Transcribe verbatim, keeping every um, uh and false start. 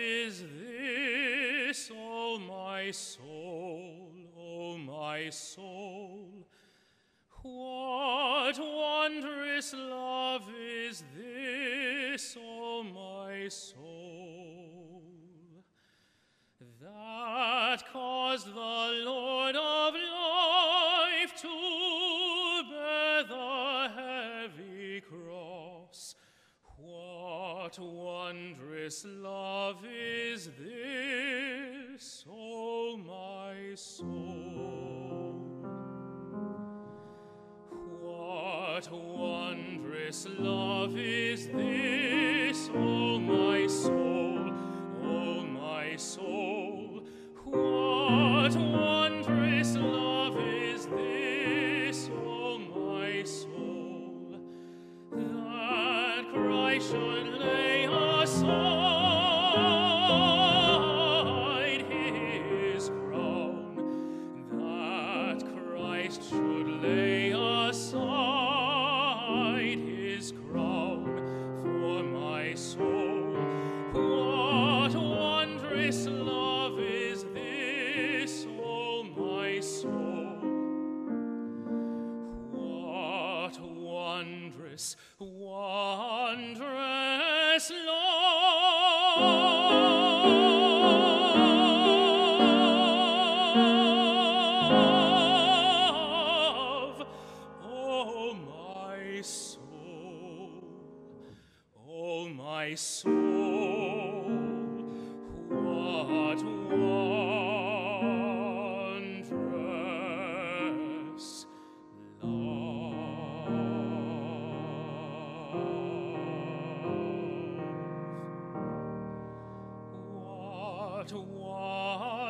is this, O my soul, O my soul? What wondrous love is this, O my soul, that caused the Lord of life to bear the heavy cross? What wondrous love is this, O my soul? What wondrous love is this, O my soul, O my soul? What wondrous love is this, O my soul, that Christ should lay aside his crown, that Christ should lay aside his crown for my soul. What wondrous love is this, O my soul? What wondrous, wondrous love, O my soul, O my soul, what wondrous love. What